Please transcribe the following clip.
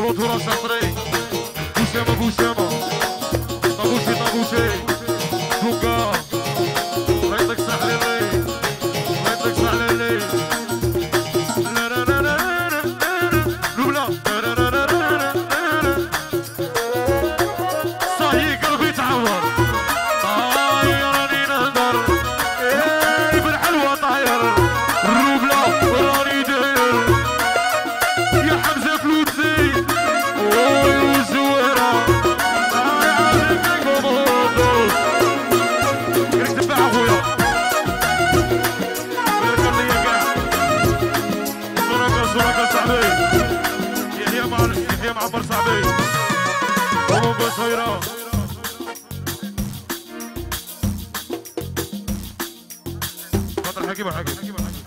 تراث شاطري بوسامة بوسامة طابوشي طابوشي دوكا الله يعطيك الصحة ليلي الله يعطيك الصحة ليلي لولا صاحي قلبي تعور طاير راني نهدر ايه بالحلوة طاير الروبلة راني داير يا حمزة فلوتسي وزويرة يحيى معبر صاحبي ومو بصيرة خاطر حكيم